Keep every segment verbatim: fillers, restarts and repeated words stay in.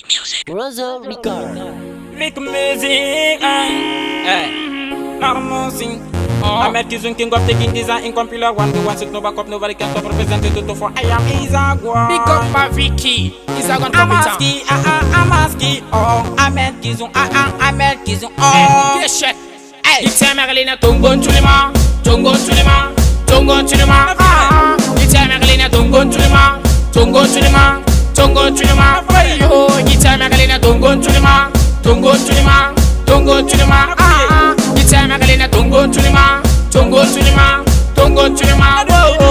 music. Rosa Record. Make music, hey, Marmosing. I met Kizun King of taking design in computer one to one six Nova Cup, nobody can stop representing to for I am Izagua. Big up my Vicky, Izagon I'm asking, ah ah, I'm asking, oh, I met Kizun, ah ah, I met Kizun, oh. Get shit. Hey, it's a Marilina Tongon Tulima, Tongon Tulima, Tongon Tulima, ah. It's a Marilina Tongon Tulima, Tongon Tulima, Tongon Tulima, oh. It's a Marilina Tongon Tulima, Tongon Tulima, Tongon Tulima, ah. It's a Marilina Tongon Tulima, Tongon Tulima, Tongon Tulima,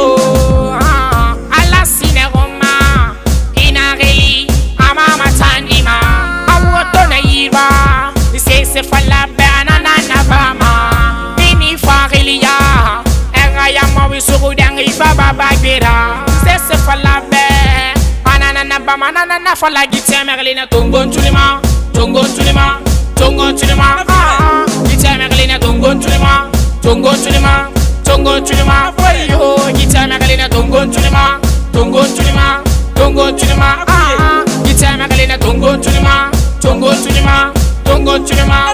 oh. Ah, alla Cineroma, Inareli, Amama Tanima, Awotona Iba, Ise Fala Banana Nabama, Bini Farilia, Erayama Wisuru Ifa Baba Bira, Ise Fala Be, Banana Nabama, Nana Fala Gita Marilina Tongon Tulima, Tongon Tulima, Tongon Tulima, ah. Gita Marilina Tongon Tulima, Tongon Tulima, Tongon Tulima, oh. Gita Marilina Tongon Tulima, Tongon Tulima, Tongon Tulima, ah. Gita Marilina Tongon Tulima, Tongon Tulima, Tongon Tulima,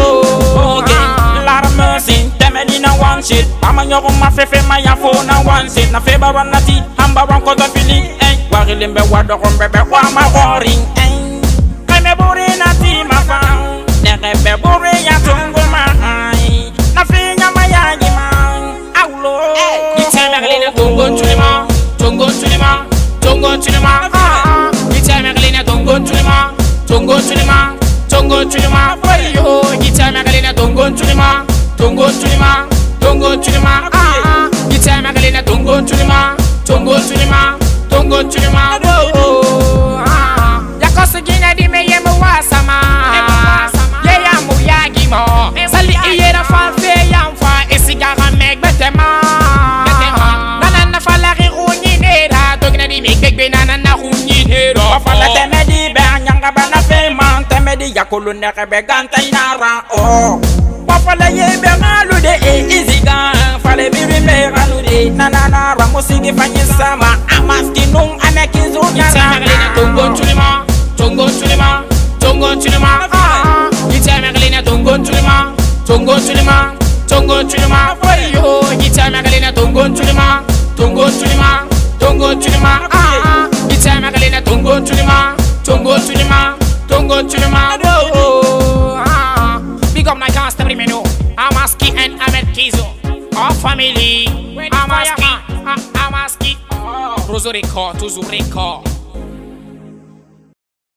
oh. Okay, Lara Mercy, Temelina one shit. Amanyo ma fefe ma ya phone na one shit. Na feba wanati, hamba wanko za fili, eh. Warilimbe wado kombebe wa ma boring, eh. Kame buri na ti ma fang. Nerebe buri ya tungu ma ai. Na finya ma ya jima, aulo. Gita Marilina Tongon Tulima, Tongon Tulima, Tongon Tulima, ah. Gita Marilina Tongon Tulima, Tongon Tulima, Tongon Tulima, oh. Gita Marilina Tongon Tulima, Tongon Tulima, Tongon Tulima, ah. Gita Marilina Tongon Tulima, Tongon Tulima, Tongon Tulima, oh. Ah, yakosa gina di me yemu wasama, ye yamu yagimo, sali iyera fa fe yamfa, esigara meg betema, nana na falari runyi nera, togna di meg beg benana na runyi nera. Wafala temedi be anyanga bana fe man, temedi yakulu nerebe ganta inara, oh. Wafala ye be ngalude e iziga, fale bibi me ngalude, nana na ramusigi fanyisama, amaski nung amekizu Gita Marilina Tongon Tulima, Tongon Tulima, Tongon Tulima, ah. Gita Marilina Tongon Tulima, Tongon Tulima, Tongon Tulima, oh. Gita Marilina Tongon Tulima, Tongon Tulima, Tongon Tulima, ah. Gita Marilina Tongon Tulima, Tongon Tulima, Tongon Tulima, oh. Ah, big up my custom menu. Amaski and Ahmed Kizo, our family. Amaski, Amaski, Rosa Record, Tuzu Record.